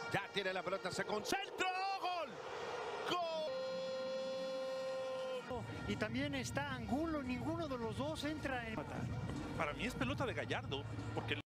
Ya tiene la pelota, se concentra. ¡Gol! ¡Gol! Y también está Angulo, ninguno de los dos entra en... Para mí es pelota de Gallardo, porque